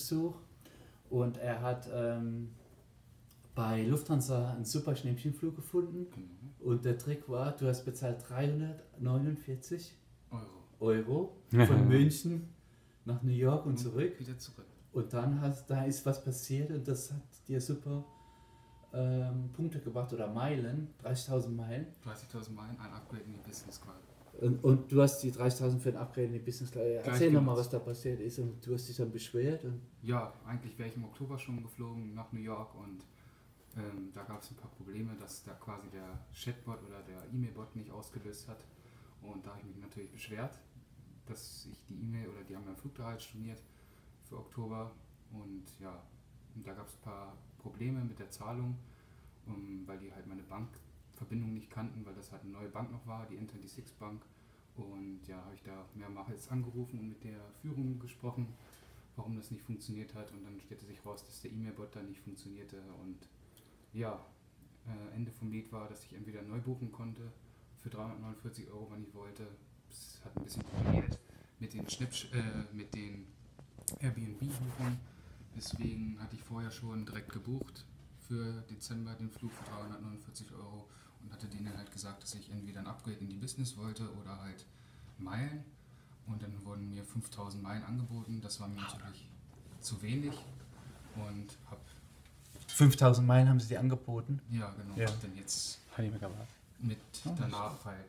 Besuch und er hat bei Lufthansa einen super Schnäppchenflug gefunden. Und der Trick war, du hast bezahlt 349 Euro von München nach New York und zurück. Wieder zurück. Und dann da ist was passiert und das hat dir super Punkte gebracht oder Meilen, 30.000 Meilen. 30.000 Meilen, ein Upgrade in die Business Class. Und du hast die 30.000 für ein Upgrade in die Business Class. Erzähl nochmal, was da passiert ist und du hast dich dann beschwert. Und ja, eigentlich wäre ich im Oktober schon geflogen nach New York und da gab es ein paar Probleme, dass da quasi der Chatbot oder der E-Mail-Bot nicht ausgelöst hat. Und da habe ich mich natürlich beschwert, dass ich die E-Mail oder die haben meinen Flug da halt storniert für Oktober. Und ja, da gab es ein paar Probleme mit der Zahlung, weil die halt meine Bankverbindung nicht kannten, weil das halt eine neue Bank noch war, die N26 Bank. Und ja, habe ich da mehrmals angerufen und mit der Führung gesprochen, warum das nicht funktioniert hat. Und dann stellte sich raus, dass der E-Mail-Bot da nicht funktionierte. Und ja, Ende vom Lied war, dass ich entweder neu buchen konnte für 349 Euro, wann ich wollte. Es hat ein bisschen probiert mit den Airbnb-Buchungen. Deswegen hatte ich vorher schon direkt gebucht für Dezember den Flug für 349 Euro und hatte denen halt gesagt, dass ich entweder ein Upgrade in die Business wollte oder halt Meilen. Und dann wurden mir 5.000 Meilen angeboten. Das war mir natürlich zu wenig und habe 5.000 Meilen haben sie dir angeboten? ja, genau. Ja. Dann jetzt Megawatt. mit danach halt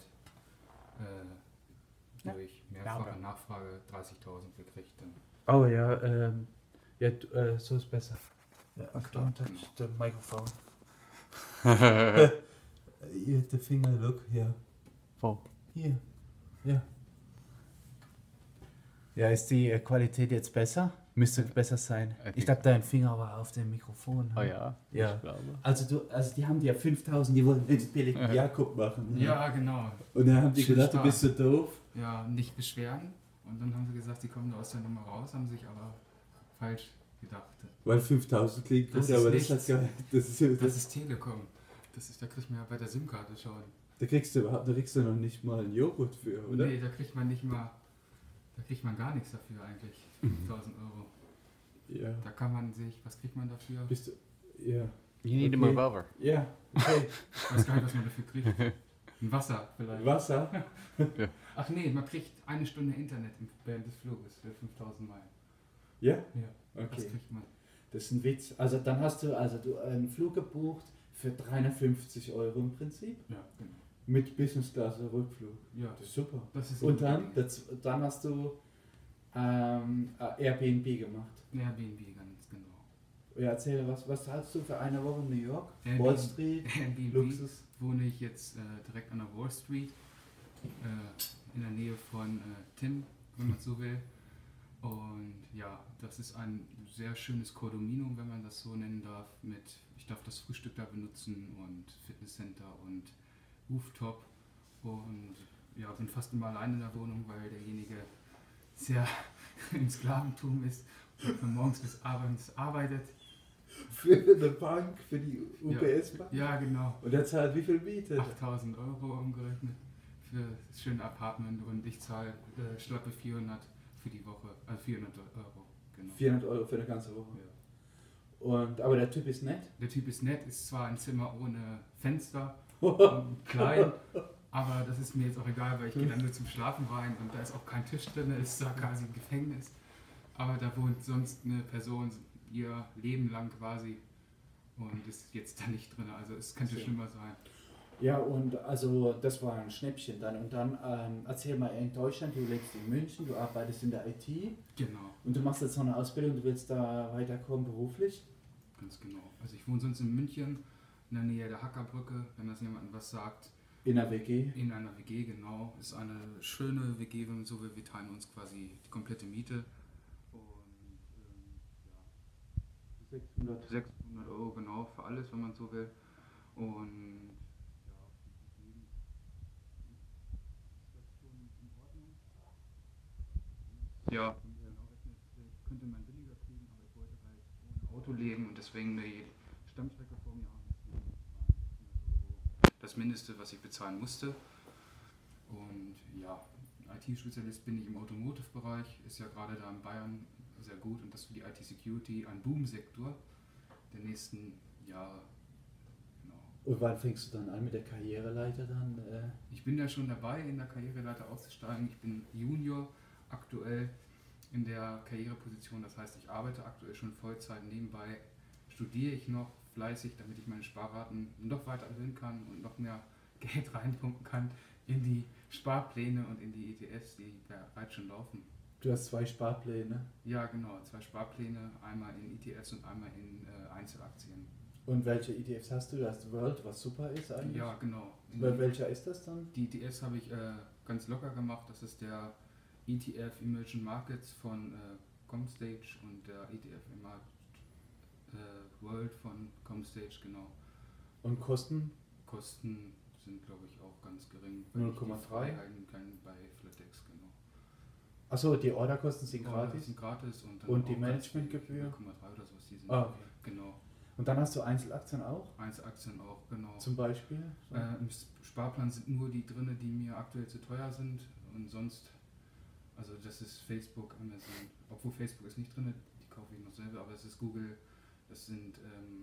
durch mehrfache Nachfrage 30.000 gekriegt. Dann. Oh ja, so ist besser. Ja, don't touch the microphone. The finger, look, hier. Wo? Hier. Ja. Ja, ist die Qualität jetzt besser? Müsste besser sein. Ich glaube, dein Finger war auf dem Mikrofon. Oh ja? Ja. Ich glaube. Also die haben dir 5.000, die wollten den billigen Jakob machen. Ne? Ja, genau. Und dann haben die Schön gedacht, du bist so doof. Ja, nicht beschweren. Und dann haben sie gesagt, sie kommen da aus der Nummer raus, haben sich aber falsch gedacht. Weil 5.000 klingt gut, Das ist aber nichts. das hat Das ist Telekom. Da kriegt man ja bei der SIM-Karte schon. da kriegst du noch nicht mal einen Joghurt für, oder? Nee, da kriegt man gar nichts dafür eigentlich. 5.000 Euro. Ja. Da kann man sich, was kriegt man dafür? Bist du, ja. You need to Okay. move over. Ja, okay. Ich weiß gar nicht, was man dafür kriegt. Ein Wasser vielleicht. Wasser? Ach nee, man kriegt eine Stunde Internet während des Fluges für 5.000 Meilen. Ja? Ja, das Okay. kriegt man. Das ist ein Witz. Also dann hast du einen Flug gebucht für 350 Euro im Prinzip. Ja, genau. Mit Business Class Rückflug. Ja, Das ist super. das ist Und eine dann, dann hast du Airbnb gemacht. Airbnb, ganz genau. Ja, erzähl, was zahlst du für eine Woche in New York? Airbnb. Wall Street, Airbnb Luxus. wohne ich jetzt direkt an der Wall Street, in der Nähe von Tim, wenn man so will. Und ja, das ist ein sehr schönes Kondominium, wenn man das so nennen darf. Ich darf das Frühstück da benutzen und Fitnesscenter und Rooftop. Und ja, bin fast immer allein in der Wohnung, weil derjenige sehr im Sklaventum ist und von morgens bis abends arbeitet. Für eine Bank, für die UPS-Bank? Ja, genau. Und der zahlt wie viel Miete? 8.000 Euro umgerechnet für das schöne Apartment und ich zahle schlappe 400 für die Woche, also 400 Euro, genau. 400 Euro für eine ganze Woche. Ja. Aber der Typ ist nett. Der Typ ist nett, ist zwar ein Zimmer ohne Fenster und klein, aber das ist mir jetzt auch egal, weil ich gehe dann nur zum Schlafen rein und da ist auch kein Tisch drin, es ist da quasi ein Gefängnis. Aber da wohnt sonst eine Person ihr Leben lang quasi und ist jetzt da nicht drin, also es könnte schlimmer sein. Ja, und also das war ein Schnäppchen dann. Und dann erzähl mal, in Deutschland, du lebst in München, du arbeitest in der IT Genau. und du machst jetzt noch eine Ausbildung, du willst da weiterkommen beruflich. Ganz genau. Also ich wohne sonst in München, in der Nähe der Hackerbrücke, wenn das jemandem was sagt. In der WG. In einer WG, genau. Ist eine schöne WG, wenn man so will. Wir teilen uns quasi die komplette Miete. Und ja, 600 Euro genau für alles, wenn man so will. Und ja, ich könnte man billiger kriegen, aber ich wollte halt ohne Auto leben und deswegen eine Stammstrecke vor mir haben. Das Mindeste, was ich bezahlen musste. Und ja, IT-Spezialist bin ich im Automotive-Bereich, ist ja gerade da in Bayern sehr gut und das für die IT-Security ein Boom-Sektor der nächsten Jahre. Genau. Und wann fängst du dann an mit der Karriereleiter dann? Ich bin ja schon dabei, in der Karriereleiter auszusteigen. Ich bin Junior aktuell in der Karriereposition, das heißt, ich arbeite aktuell schon Vollzeit. Nebenbei studiere ich noch fleißig, damit ich meine Sparraten noch weiter erhöhen kann und noch mehr Geld reinpumpen kann in die Sparpläne und in die ETFs, die bereits schon laufen. Du hast 2 Sparpläne? Ja, genau, 2 Sparpläne, einmal in ETFs und einmal in Einzelaktien. Und welche ETFs hast du? Du hast World, was super ist eigentlich? Ja, genau. Welcher ist das dann? Die ETFs habe ich ganz locker gemacht. Das ist der ETF Emerging Markets von Comstage und der ETF World von Comstage, genau. Und Kosten? Kosten sind, glaube ich, auch ganz gering. 0,3? Bei Flatex, genau. Achso, die Orderkosten sind gratis? Sind gratis und die Managementgebühr? 0,3 oder sowas. Die sind okay. Genau. Und dann hast du Einzelaktien auch? Einzelaktien auch, genau. Zum Beispiel? So. Im Sparplan sind nur die drin, die mir aktuell zu teuer sind und sonst, also das ist Facebook, Amazon, obwohl Facebook ist nicht drin, die kaufe ich noch selber, aber es ist Google, das sind,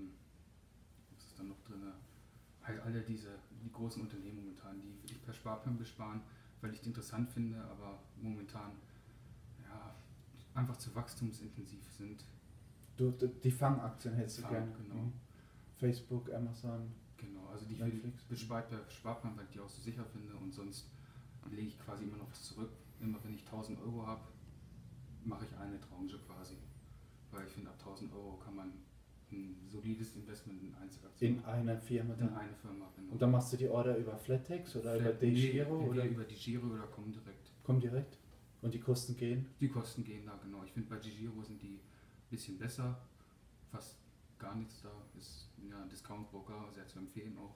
was ist da noch drin? Halt alle die großen Unternehmen momentan, die will ich per Sparplan besparen, weil ich die interessant finde, aber momentan ja, einfach zu wachstumsintensiv sind. Die Fangaktien hättest du gerne. Genau. Facebook, Amazon. Genau, also die will ich bespart per Sparplan, weil ich die auch so sicher finde und sonst lege ich quasi immer noch was zurück. Immer wenn ich 1000 Euro habe, mache ich eine Tranche quasi. Weil ich finde, ab 1000 Euro kann man ein solides Investment in Einzelaktien in einer Firma dann? In eine Firma, genau. Und dann machst du die Order über Flatex oder über DEGIRO? Oder über DEGIRO oder Comdirect. Comdirect? Und die Kosten gehen? Die Kosten gehen da, genau. Ich finde, bei DEGIRO sind die ein bisschen besser. Fast gar nichts da. Ist ja ein Discount-Broker, sehr zu empfehlen auch.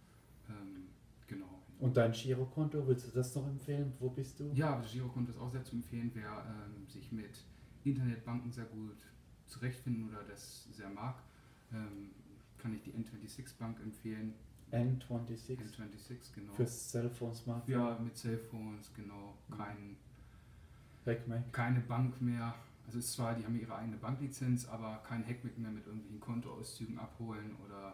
Genau. Und dein Girokonto, willst du das noch empfehlen? Wo bist du? Ja, das Girokonto ist auch sehr zu empfehlen. Wer sich mit Internetbanken sehr gut zurechtfinden oder das sehr mag, kann ich die N26 Bank empfehlen. N26? N26, genau. Für Cellphone, Smartphone? Ja, mit Cellphones, genau. Hackmack? Keine Bank mehr. Also ist zwar, die haben ihre eigene Banklizenz, aber kein Hackmack mehr mit irgendwelchen Kontoauszügen abholen oder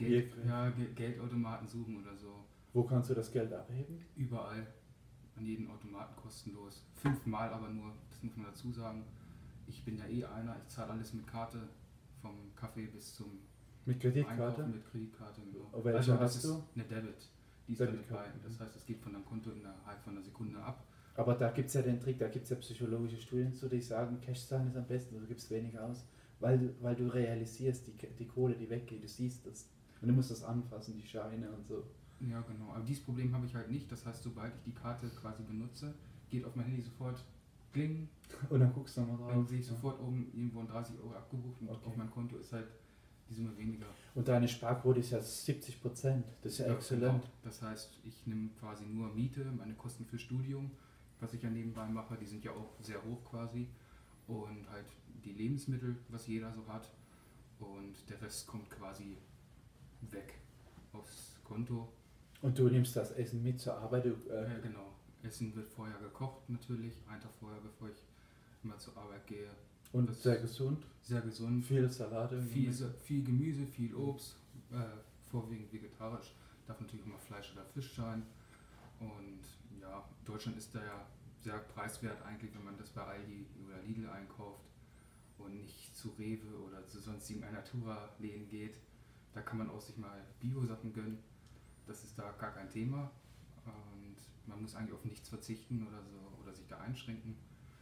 Geldautomaten suchen oder so. Wo kannst du das Geld abheben? Überall. An jeden Automaten kostenlos. 5-mal aber nur, das muss man dazu sagen. Ich bin ja einer, ich zahle alles mit Karte, vom Kaffee bis zum mit Kreditkarte? Einkaufen mit Kreditkarte. Genau. Welche hast du? Eine Debit. Die ist damit bei. Das heißt, es geht von deinem Konto innerhalb von einer Sekunde ab. Aber da gibt es ja den Trick, da gibt es ja psychologische Studien zu, die sagen, Cash zahlen ist am besten, du gibst weniger aus, weil du realisierst die Kohle, die weggeht, du siehst das. Und du musst das anfassen, die Scheine und so. Ja, genau. Aber dieses Problem habe ich halt nicht. Das heißt, sobald ich die Karte quasi benutze, geht auf mein Handy sofort Kling. Und dann guckst du nochmal drauf. Dann sehe ich sofort oben irgendwo 30 Euro abgebucht und auf mein Konto ist halt die Summe weniger. Und deine Sparquote ist ja 70%. Das ist ja exzellent. Genau. Das heißt, ich nehme quasi nur Miete, meine Kosten für Studium, was ich ja nebenbei mache, die sind ja auch sehr hoch quasi. Und halt die Lebensmittel, was jeder so hat. Und der Rest kommt quasi weg aufs Konto. Und du nimmst das Essen mit zur Arbeit? Ja, genau. Essen wird vorher gekocht natürlich, einen Tag vorher, bevor ich immer zur Arbeit gehe. Und das sehr gesund? Sehr gesund. Viel Salate? Viel Gemüse, viel Obst, vorwiegend vegetarisch. Darf natürlich immer Fleisch oder Fisch sein. Und ja, Deutschland ist da ja sehr preiswert eigentlich, wenn man das bei Aldi oder Lidl einkauft und nicht zu Rewe oder zu sonstigen Alnatura-Läden geht. Da kann man auch sich mal Bio-Sachen gönnen. Das ist da gar kein Thema. Und man muss eigentlich auf nichts verzichten oder so oder sich da einschränken.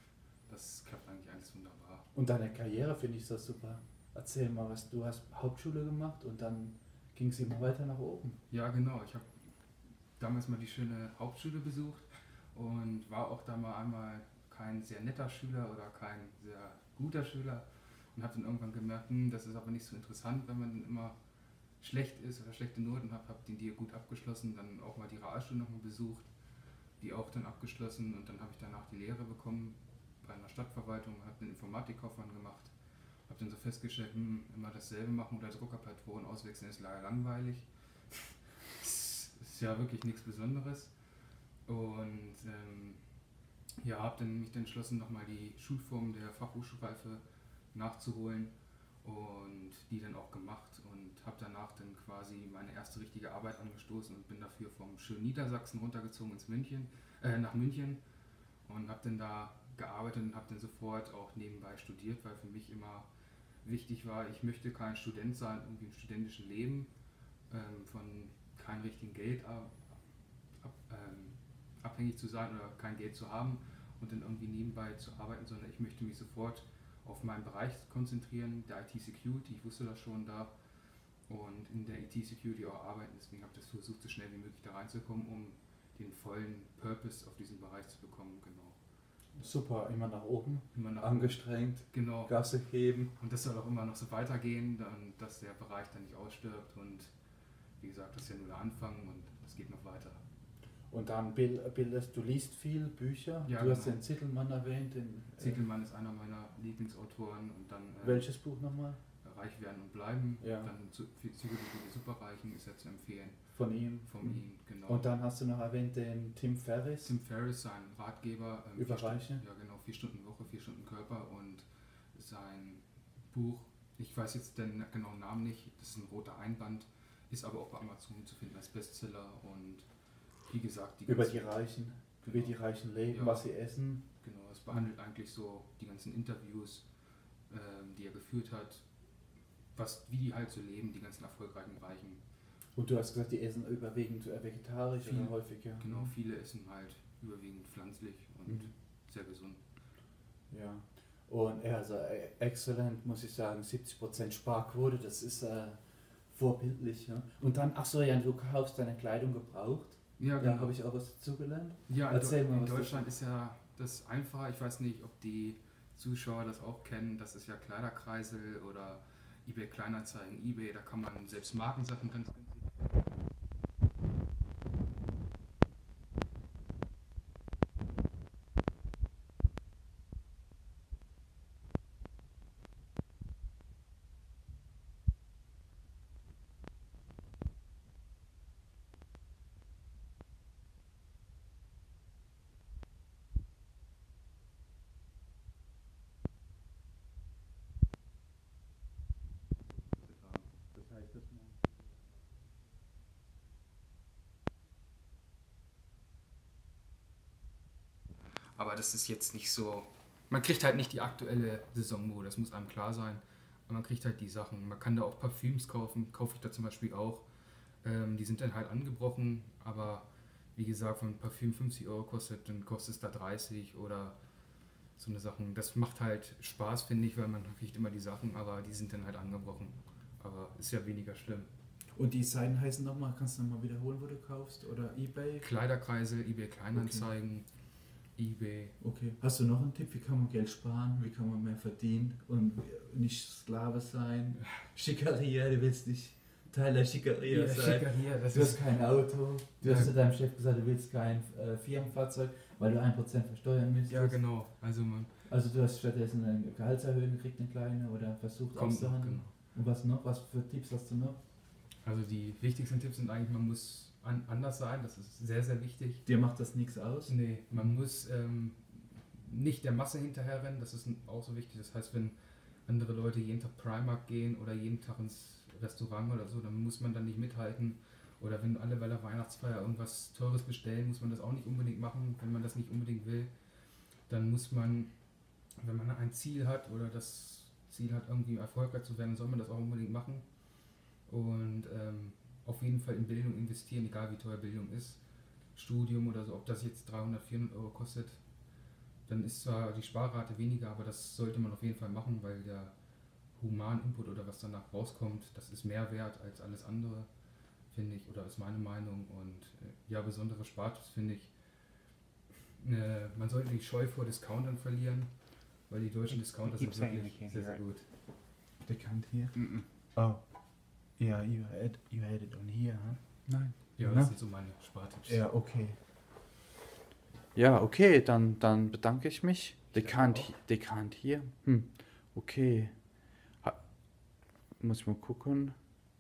Das klappt eigentlich alles wunderbar. Und deine Karriere finde ich so super. Erzähl mal, was du hast Hauptschule gemacht und dann ging es immer weiter nach oben. Ja, genau. Ich habe damals mal die schöne Hauptschule besucht und war auch da mal einmal kein sehr netter Schüler oder kein sehr guter Schüler und habe dann irgendwann gemerkt, das ist aber nicht so interessant, wenn man dann immer schlecht ist oder schlechte Noten hat, habe die gut abgeschlossen, dann auch mal die Realschule nochmal besucht, die auch dann abgeschlossen und dann habe ich danach die Lehre bekommen bei einer Stadtverwaltung, habe den Informatikkaufmann gemacht, habe dann so festgestellt, immer dasselbe machen oder Druckerpatronen auswechseln ist leider langweilig. Das ist ja wirklich nichts Besonderes und Ja, habe dann mich dann entschlossen, nochmal die Schulform der Fachhochschulreife nachzuholen und die dann auch gemacht und habe danach dann quasi meine erste richtige Arbeit angestoßen und bin dafür vom schönen Niedersachsen runtergezogen nach München und habe dann da gearbeitet und habe dann sofort auch nebenbei studiert, weil für mich immer wichtig war, ich möchte kein Student sein, irgendwie im studentischen Leben, von keinem richtigen Geld abhängig zu sein oder kein Geld zu haben und dann irgendwie nebenbei zu arbeiten, sondern ich möchte mich sofort auf meinen Bereich konzentrieren, der IT-Security, ich wusste das schon da und in der IT-Security auch arbeiten, deswegen habe ich das versucht, so schnell wie möglich da reinzukommen, um den vollen Purpose auf diesen Bereich zu bekommen, genau. Super, immer nach oben, angestrengt, genau. Gasse geben. Und das soll auch immer noch so weitergehen, dann, dass der Bereich dann nicht ausstirbt und wie gesagt, das ist ja nur der Anfang und es geht noch weiter. Und dann du liest viel Bücher, ja, du hast den Zittelmann erwähnt. Zittelmann ist einer meiner Lieblingsautoren und dann... welches Buch nochmal? Reich werden und bleiben, ja. Dann Psychologie der Superreichen ist ja zu empfehlen. Von ihm? Von ihm, genau. Und dann hast du noch erwähnt den Tim Ferriss? Tim Ferriss, sein Ratgeber. Über Reiche? Ja genau, 4 Stunden Woche, 4 Stunden Körper und sein Buch, ich weiß jetzt den genauen Namen nicht, das ist ein roter Einband, ist aber auch bei Amazon zu finden als Bestseller und wie gesagt... Über die Reichen, genau. Wie die Reichen leben, ja. Was sie essen. Genau, es behandelt eigentlich so die ganzen Interviews, die er geführt hat, wie die halt so leben, die ganzen erfolgreichen Reichen. Und du hast gesagt, die essen überwiegend vegetarisch oder häufig, ja? Genau, viele essen halt überwiegend pflanzlich und sehr gesund. Ja, und also exzellent, muss ich sagen, 70% Sparquote, das ist vorbildlich. Ja? Und dann, achso, ja, du kaufst deine Kleidung gebraucht. Ja, genau. Da habe ich auch was dazugelernt. Ja, in Deutschland ist ja das einfach, ich weiß nicht, ob die Zuschauer das auch kennen, das ist ja Kleiderkreisel oder eBay Kleinanzeigen, eBay, da kann man selbst Markensachen ganz günstig. Aber das ist jetzt nicht so, man kriegt halt nicht die aktuelle Saisonmode, das muss einem klar sein. Aber man kriegt halt die Sachen, man kann da auch Parfüms kaufen, kaufe ich da zum Beispiel auch. Die sind dann halt angebrochen, aber wie gesagt, wenn ein Parfüm 50 Euro kostet, dann kostet es da 30 oder so eine Sachen. Das macht halt Spaß, finde ich, weil man kriegt immer die Sachen, aber die sind dann halt angebrochen. Aber ist ja weniger schlimm. Und die Seiten heißen nochmal, kannst du nochmal wiederholen, wo du kaufst? Oder eBay? Kleiderkreisel, eBay Kleinanzeigen. Okay. eBay. Okay. Hast du noch einen Tipp, wie kann man Geld sparen, wie kann man mehr verdienen und nicht Sklave sein? Schickeria, du willst nicht Teil der Schickeria sein. Schickeria, du hast kein Auto, du hast zu deinem Chef gesagt, du willst kein Firmenfahrzeug, weil du 1% versteuern müsstest. Ja, genau. Also du hast stattdessen eine Gehaltserhöhung gekriegt, eine kleine, oder versucht auszuhandeln. Genau. Und was noch? Was für Tipps hast du noch? Also die wichtigsten Tipps sind eigentlich, man muss anders sein, das ist sehr, sehr wichtig. Dir macht das nichts aus? Nee, man muss nicht der Masse hinterherrennen, das ist auch so wichtig. Das heißt, wenn andere Leute jeden Tag Primark gehen oder jeden Tag ins Restaurant oder so, dann muss man dann nicht mithalten. Oder wenn alle bei der Weihnachtsfeier irgendwas Teures bestellen, muss man das auch nicht unbedingt machen, wenn man das nicht unbedingt will. Dann muss man, wenn man ein Ziel hat oder das Ziel hat, irgendwie erfolgreich zu werden, soll man das auch unbedingt machen. Und auf jeden Fall in Bildung investieren, egal wie teuer Bildung ist. Studium oder so, ob das jetzt 300, 400 Euro kostet, dann ist zwar die Sparrate weniger, aber das sollte man auf jeden Fall machen, weil der Human-Input oder was danach rauskommt, das ist mehr wert als alles andere, finde ich, oder ist meine Meinung. Und ja, besondere Spartipps finde ich, man sollte nicht Scheu vor Discountern verlieren, weil die deutschen Discounter sind wirklich sehr, sehr gut. Bekannt hier? Oh. Ja, you had it on here, huh? Nein. Ja, das sind so meine Spartipps. Ja, okay. Ja, okay, dann bedanke ich mich. Dekant hier. Okay. Muss ich mal gucken.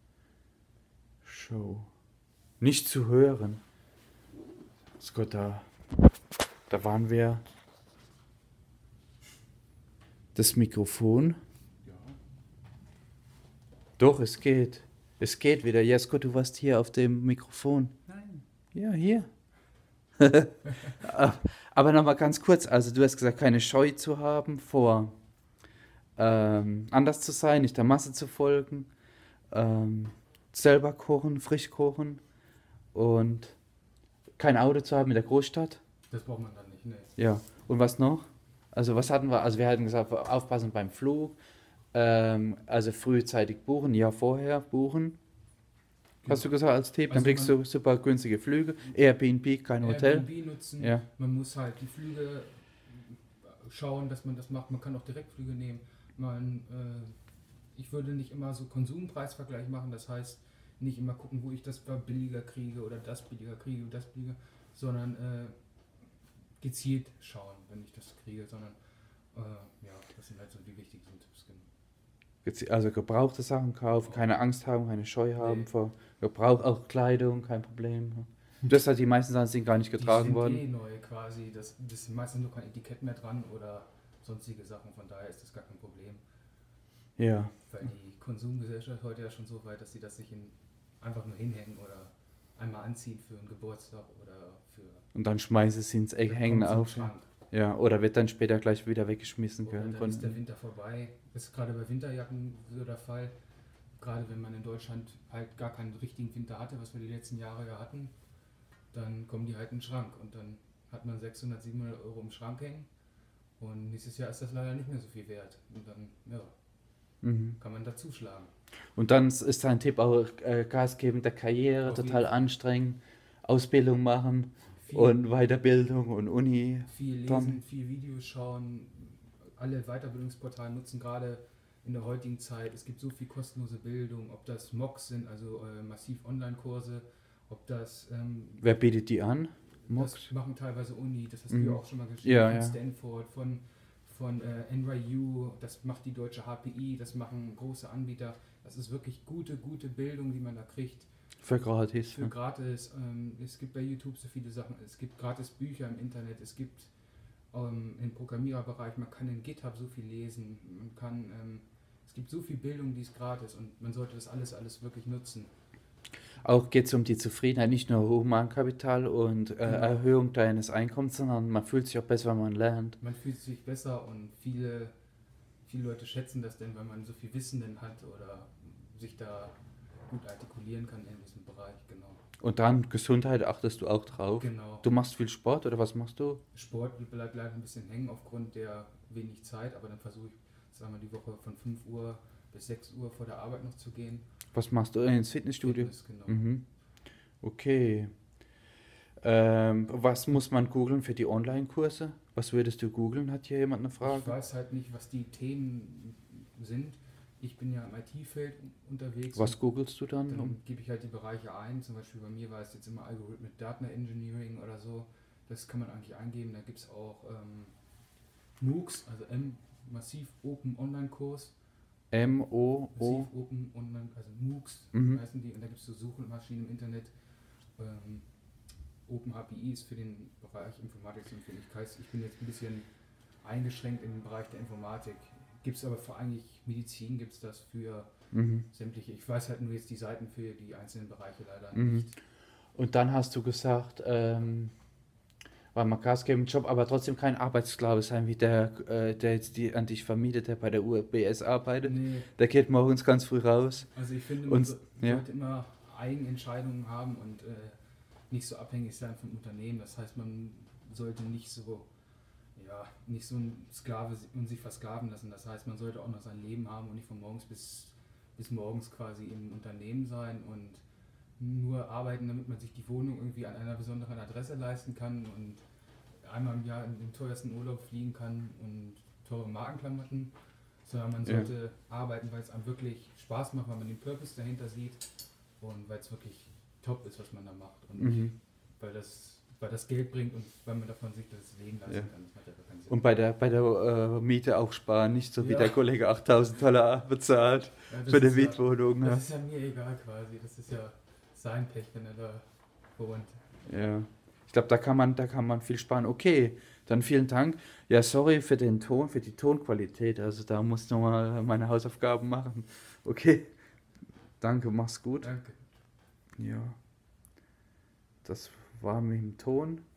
Show. Nicht zu hören. Scott, da waren wir Das Mikrofon? Ja. Doch, es geht. Es geht wieder. Jesko, du warst hier auf dem Mikrofon. Nein. Ja, hier. Aber nochmal ganz kurz. Also du hast gesagt, keine Scheu zu haben vor anders zu sein, nicht der Masse zu folgen, selber kochen, frisch kochen und kein Auto zu haben in der Großstadt. Das braucht man dann nicht, ne? Ja, und was noch? Also was hatten wir? Also wir hatten gesagt, aufpassen beim Flug, also frühzeitig buchen, ja vorher buchen. Hast du gesagt als Tipp, dann Also kriegst du super günstige Flüge, Airbnb, kein Hotel. Airbnb nutzen, Ja. man muss halt die Flüge schauen, dass man das macht, man kann auch Direktflüge nehmen. Ich würde nicht immer so Konsumpreisvergleich machen, das heißt nicht immer gucken, wo ich das billiger kriege oder das billiger kriege und das billiger, sondern gezielt schauen, wenn ich das kriege, sondern ja, das sind halt so die wichtigsten Tipps. Also gebrauchte Sachen kaufen, keine Angst haben, keine Scheu haben Nee. vor Gebrauch, auch Kleidung, kein Problem. Das hat die meisten Sachen sind gar nicht getragen die sind worden. eh neu quasi, das ist meistens nur kein Etikett mehr dran oder sonstige Sachen, von daher ist das gar kein Problem. Ja. Weil die Konsumgesellschaft heute ja schon so weit, dass sie das sich einfach nur hinhängen oder einmal anziehen für einen Geburtstag oder für... Und dann schmeißen sie ins Eck, dann hängen kommt's im auf. Schrank. Ja, oder wird dann später gleich wieder weggeschmissen. Oder Gell? dann ist der Winter vorbei. Das ist gerade bei Winterjacken so der Fall. Gerade wenn man in Deutschland halt gar keinen richtigen Winter hatte, was wir die letzten Jahre ja hatten, dann kommen die halt in den Schrank und dann hat man 600, 700 Euro im Schrank hängen und nächstes Jahr ist das leider nicht mehr so viel wert und dann ja, kann man da zuschlagen. Und dann ist dein Tipp auch Gas geben der Karriere, Auf total jeden Fall. anstrengend, Ausbildung machen Viel, und Weiterbildung und Uni. viel lesen, dann- viel Videos schauen, alle Weiterbildungsportale nutzen gerade in der heutigen Zeit. Es gibt so viel kostenlose Bildung, ob das MOOCs sind, also massiv Online-Kurse, ob das Wer bietet die an? MOOCs? das machen teilweise Uni, das hast du ja auch schon mal geschrieben, Ja, von ja. Stanford, von NYU, das macht die deutsche HPI, das machen große Anbieter. Das ist wirklich gute Bildung, die man da kriegt. Für gratis. Für gratis. Es gibt bei YouTube so viele Sachen. Es gibt gratis Bücher im Internet. Es gibt im Programmiererbereich, man kann in GitHub so viel lesen. Man kann, es gibt so viel Bildung, die ist gratis und man sollte das alles wirklich nutzen. Auch geht es um die Zufriedenheit, nicht nur Humankapital und Erhöhung deines Einkommens, sondern man fühlt sich auch besser, wenn man lernt. Man fühlt sich besser und viele Leute schätzen das denn, wenn man so viel Wissen denn hat oder sich da gut artikulieren kann in diesem Bereich, genau. Und dann Gesundheit achtest du auch drauf. Genau. Du machst viel Sport oder was machst du? Sport bleibt leider ein bisschen hängen aufgrund der wenig Zeit, aber dann versuche ich, sagen wir, die Woche von 5 Uhr bis 6 Uhr vor der Arbeit noch zu gehen. Was machst du ins Fitnessstudio? Fitness, genau. Mhm. Okay. Was muss man googeln für die Online-Kurse? Was würdest du googeln? Hat hier jemand eine Ich Frage? weiß halt nicht, was die Themen sind. Ich bin ja im IT-Feld unterwegs. Was googelst du dann? Dann gebe ich halt die Bereiche ein. Zum Beispiel bei mir war es jetzt immer Algorithmic Data Engineering oder so. Das kann man eigentlich eingeben. Da gibt es auch MOOCs, also Massiv Open Online-Kurs. M-O-O. Massiv Open Online, also MOOCs heißen die. Und da gibt es so Suchmaschinen im Internet. Open HPI ist für den Bereich Informatik zuständig. Ich bin jetzt ein bisschen eingeschränkt in den Bereich der Informatik. Gibt es aber vor allem Medizin, gibt es das für sämtliche. Ich weiß halt nur jetzt die Seiten für die einzelnen Bereiche leider nicht. Und dann hast du gesagt, weil man Gas geben Job, aber trotzdem kein Arbeitssklave sein, wie der jetzt an dich vermietet, der bei der UBS arbeitet. Nee, Der geht morgens ganz früh raus. also ich finde, Und- man ja. sollte immer Eigenentscheidungen haben und nicht so abhängig sein vom Unternehmen. Das heißt, man sollte nicht so ein Sklave und sich versklaven lassen. Das heißt, man sollte auch noch sein Leben haben und nicht von morgens bis morgens quasi im Unternehmen sein und nur arbeiten, damit man sich die Wohnung irgendwie an einer besonderen Adresse leisten kann und einmal im Jahr in den teuersten Urlaub fliegen kann und teure Markenklamotten, sondern man sollte arbeiten, weil es einem wirklich Spaß macht, weil man den Purpose dahinter sieht und weil es wirklich top ist, was man da macht und nicht, weil das Geld bringt und weil man davon sich das Leben leisten Ja. kann. Das macht ja gar keinen Sinn. Und bei der Miete auch sparen, nicht so wie Ja. der Kollege 8.000 $8.000 bezahlt Ja, das für eine ist ja- Mietwohnung. Das ist ja mir egal quasi, das ist ja sein Pech, wenn er da wohnt. Ja. Ich glaube, da kann man viel sparen. Okay, Dann vielen Dank. Ja, sorry für den Ton, für die Tonqualität. Also da muss ich nochmal meine Hausaufgaben machen. Okay, danke, mach's gut. Danke. Ja, das war mit dem Ton.